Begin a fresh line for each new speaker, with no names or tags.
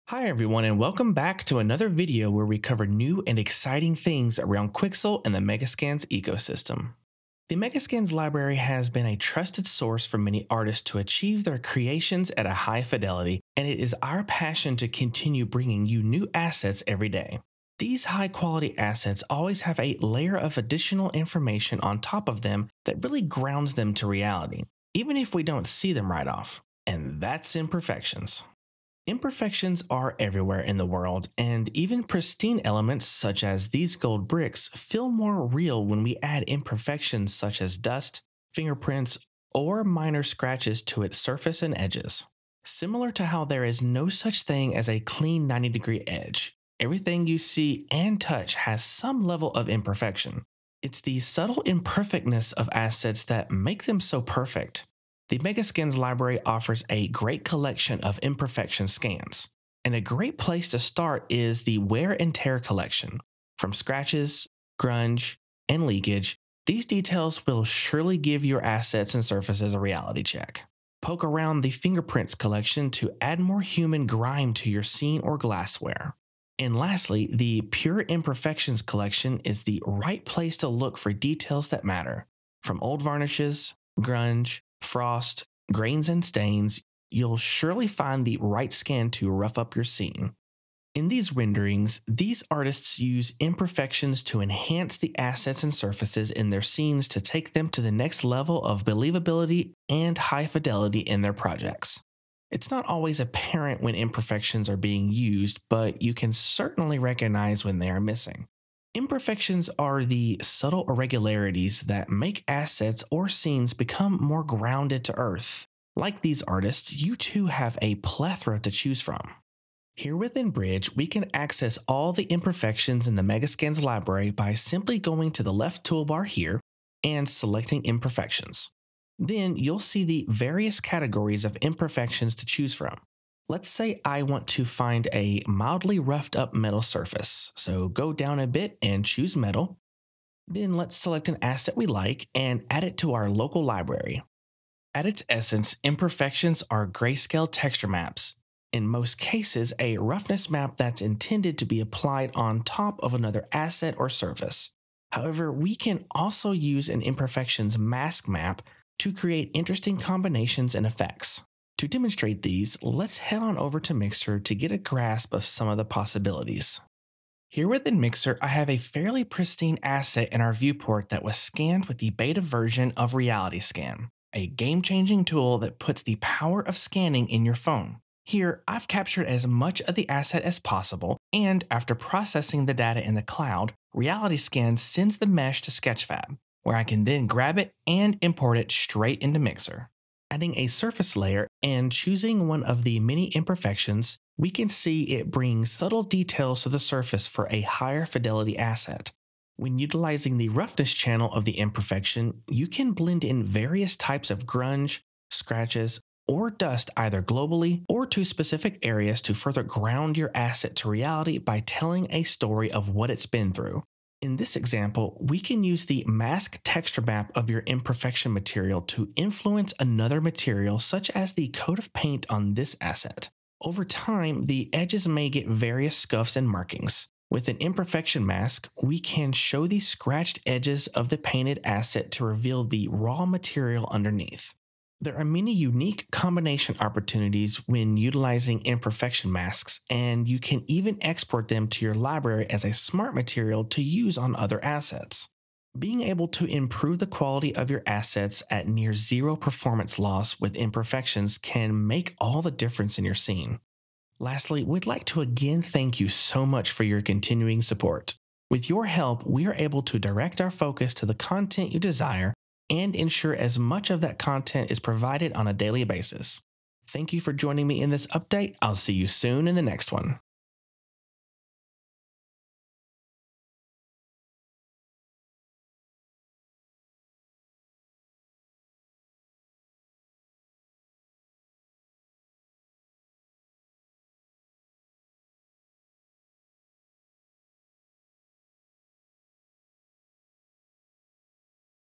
Hi everyone and welcome back to another video where we cover new and exciting things around Quixel and the Megascans ecosystem. The Megascans library has been a trusted source for many artists to achieve their creations at a high fidelity, and it is our passion to continue bringing you new assets every day. These high quality assets always have a layer of additional information on top of them that really grounds them to reality, even if we don't see them right off. And that's imperfections. Imperfections are everywhere in the world, and even pristine elements such as these gold bricks feel more real when we add imperfections such as dust, fingerprints, or minor scratches to its surface and edges. Similar to how there is no such thing as a clean 90-degree edge, everything you see and touch has some level of imperfection. It's the subtle imperfectness of assets that make them so perfect. The Megascans library offers a great collection of imperfection scans, and a great place to start is the wear and tear collection. From scratches, grunge, and leakage, these details will surely give your assets and surfaces a reality check. Poke around the fingerprints collection to add more human grime to your scene or glassware. And lastly, the pure imperfections collection is the right place to look for details that matter. From old varnishes, grunge, frost, grains, and stains, you'll surely find the right scan to rough up your scene. In these renderings, these artists use imperfections to enhance the assets and surfaces in their scenes to take them to the next level of believability and high fidelity in their projects. It's not always apparent when imperfections are being used, but you can certainly recognize when they are missing. Imperfections are the subtle irregularities that make assets or scenes become more grounded to earth. Like these artists, you too have a plethora to choose from. Here within Bridge, we can access all the imperfections in the Megascans library by simply going to the left toolbar here and selecting Imperfections. Then you'll see the various categories of imperfections to choose from. Let's say I want to find a mildly roughed up metal surface, so go down a bit and choose metal. Then let's select an asset we like and add it to our local library. At its essence, imperfections are grayscale texture maps. In most cases, a roughness map that's intended to be applied on top of another asset or surface. However, we can also use an imperfections mask map to create interesting combinations and effects. To demonstrate these, let's head on over to Mixer to get a grasp of some of the possibilities. Here within Mixer, I have a fairly pristine asset in our viewport that was scanned with the beta version of Reality Scan, a game-changing tool that puts the power of scanning in your phone. Here, I've captured as much of the asset as possible, and after processing the data in the cloud, Reality Scan sends the mesh to Sketchfab, where I can then grab it and import it straight into Mixer. Adding a surface layer and choosing one of the many imperfections, we can see it brings subtle details to the surface for a higher fidelity asset. When utilizing the roughness channel of the imperfection, you can blend in various types of grunge, scratches, or dust either globally or to specific areas to further ground your asset to reality by telling a story of what it's been through. In this example, we can use the mask texture map of your imperfection material to influence another material such as the coat of paint on this asset. Over time, the edges may get various scuffs and markings. With an imperfection mask, we can show the scratched edges of the painted asset to reveal the raw material underneath. There are many unique combination opportunities when utilizing imperfection masks, and you can even export them to your library as a smart material to use on other assets. Being able to improve the quality of your assets at near zero performance loss with imperfections can make all the difference in your scene. Lastly, we'd like to again thank you so much for your continuing support. With your help, we are able to direct our focus to the content you desire and ensure as much of that content is provided on a daily basis. Thank you for joining me in this update. I'll see you soon in the next one.